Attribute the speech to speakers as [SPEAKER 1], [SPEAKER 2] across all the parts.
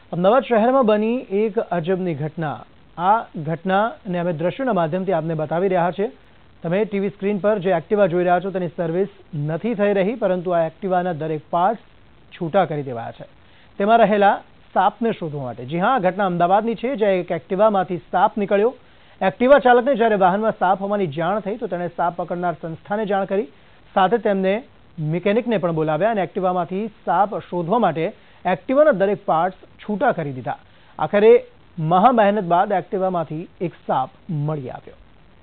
[SPEAKER 1] અમદાવાદ શહેરમાં બની એક અજબની ઘટના. આ ઘટનાને અમે દ્રશ્યોના માધ્યમથી આપને બતાવી રહ્યા છે. તમે ટીવી સ્ક્રીન પર જે એક્ટિવા જોઈ રહ્યા છો તેની સર્વિસ નથી થઈ રહી, પરંતુ આ એક્ટિવાના દરેક પાર્ટ્સ છૂટા કરી દેવાયા છે તેમાં રહેલા સાપને શોધવા માટે. જી હા, આ ઘટના અમદાવાદની છે, જ્યાં એક એક્ટિવામાંથી સાપ નીકળ્યો. એક્ટિવા ચાલકને જ્યારે વાહનમાં સાપ હોવાની જાણ થઈ તો તેણે સાપ પકડનાર સંસ્થાને જાણ કરી. સાથે તેમને મિકેનિકને પણ બોલાવ્યા અને એક્ટિવામાંથી સાપ શોધવા માટે એક્ટિવાના દરેક પાર્ટ્સ છૂટા કરી દીધા. આખરે મહા મહેનત બાદ એક્ટિવામાંથી એક સાપ મળી આવ્યો.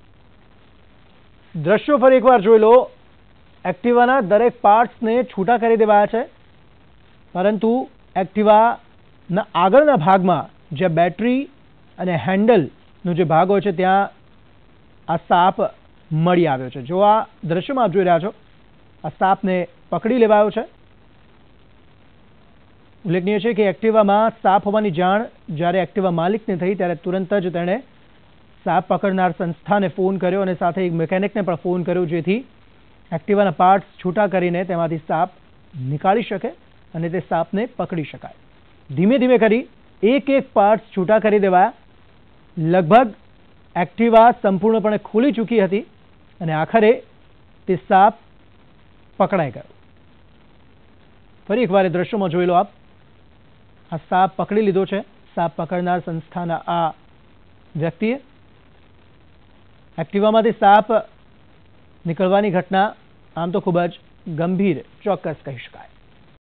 [SPEAKER 1] દ્રશ્યો ફરી એકવાર જોઈ લો. એક્ટિવાના દરેક પાર્ટ્સને છૂટા કરી દેવાયા છે, પરંતુ એક્ટિવાના આગળના ભાગમાં જે બેટરી અને હેન્ડલનો જે ભાગ હોય છે ત્યાં આ સાપ મળી આવ્યો છે. જો આ દ્રશ્યમાં આપ જોઈ રહ્યા છો, આ સાપને પકડી લેવાયો છે. ઉલ્લેખનીય છે કે એક્ટિવામાં સાપ હોવાની જાણ જ્યારે એક્ટિવા માલિકને થઈ ત્યારે તુરંત જ તેણે સાપ પકડનાર સંસ્થાને ફોન કર્યો અને સાથે એક મિકેનિકને પણ ફોન કર્યો, જેથી એક્ટિવાના પાર્ટ્સ છૂટા કરીને તેમાંથી સાપ નીકાળી શકે અને તે સાપને પકડી શકાય. ધીમે ધીમે કરી એક એક પાર્ટ્સ છૂટા કરી દેવાયા. લગભગ એક્ટિવા સંપૂર્ણપણે ખુલી ચૂકી હતી અને આખરે તે સાપ પકડાઈ ગયો. ફરી એકવાર એ દ્રશ્યોમાં જોઈ લો આપ. આ સાપ પકડી લીધો છે સાપ પકડનાર સંસ્થાના આ વ્યક્તિએ. એક્ટિવામાંથી સાપ નીકળવાની ઘટના આમ તો ખૂબ જ ગંભીર ચોક્કસ કહી શકાય.